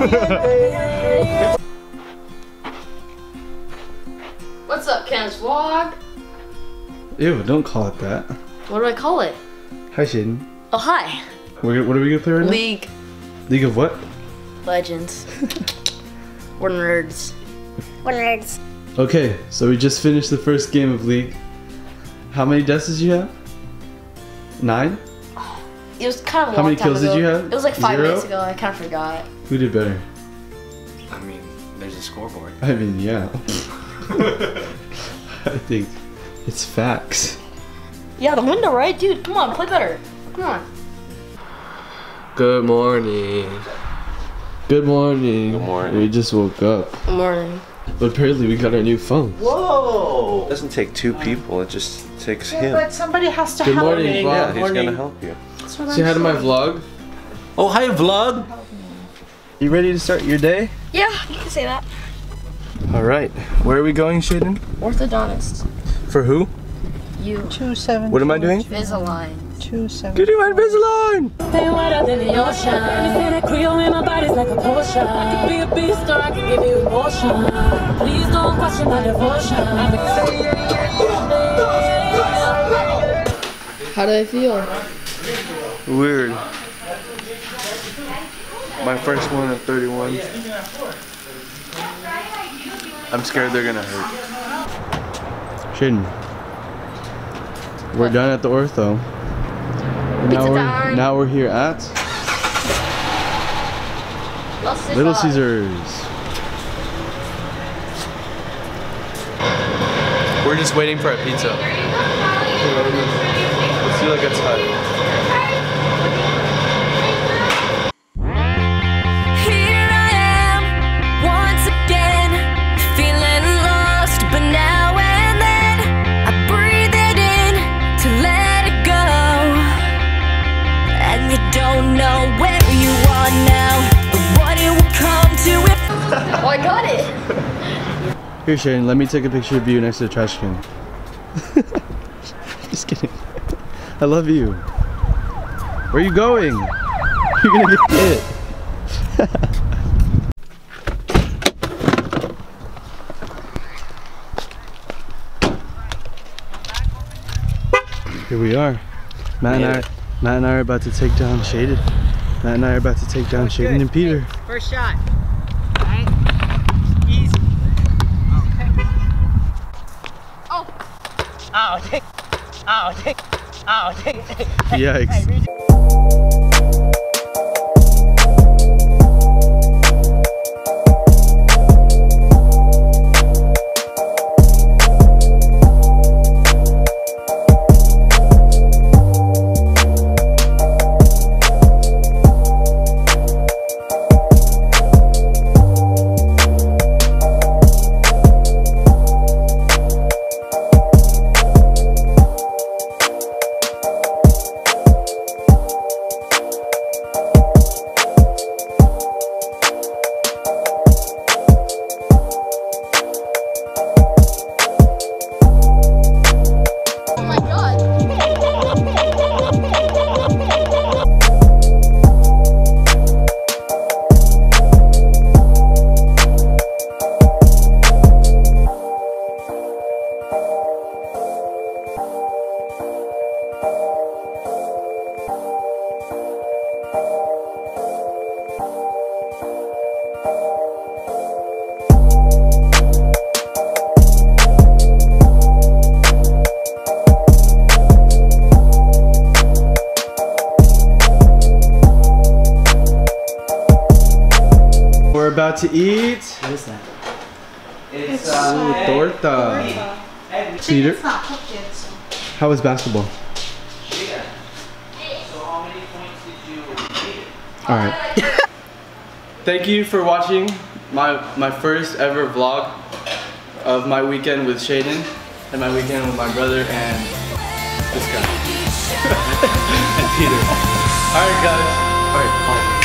What's up, Ken's vlog? Ew, don't call it that. What do I call it? Hi, Sheaden. Oh, hi. What are we gonna play right now? League League of what? Legends. We're nerds. We're nerds. Okay, so we just finished the first game of League. How many deaths did you have? 9? It was kind of a How long many time kills ago. did you have? It was like 5 0? minutes ago. I kind of forgot. Who did better? I mean, there's a scoreboard. I mean, yeah. I think it's facts. Yeah, the window, right? Dude, come on, play better. Come on. Good morning. Good morning. Good morning. We just woke up. Good morning. But apparently we got our new phone. Whoa! It doesn't take 2 people, it just takes him. But somebody has to Good help morning, me. vlog. Yeah, he's gonna help you. Say hi to my vlog. Oh, hi vlog! You ready to start your day? Yeah, you can say that. Alright, where are we going, Sheaden? Orthodontist. For who? You. 27. What am I doing? Invisalign. 27. Getting my Invisalign! Stay wetter than the ocean. Anything that Creole in my body's like a potion. I could be a beast or I could give you emotion. Please don't question my devotion. How do I feel? Weird. My first one at 31. I'm scared they're gonna hurt. Sheaden. We're done at the ortho. Now we're here at Little Caesars. We're just waiting for a pizza. Let's see like it's hot. Oh, I got it! Here, Sheaden, let me take a picture of you next to the trash can. Just kidding. I love you. Where are you going? You're gonna get hit. Here we are. Matt and I are about to take down Sheaden. Matt and I are about to take down Sheaden and Peter. First shot. Alright? Easy. Okay. Oh! Ow, take. Ow, take. Ow, take. Yikes. We're about to eat. What is that? It's Torta. Peter, It's not cooked yet, so. how was basketball? So how many points did you get? Alright. Thank you for watching my first ever vlog of my weekend with Sheaden and my weekend with my brother and this guy. And Peter. Alright guys. Alright, bye.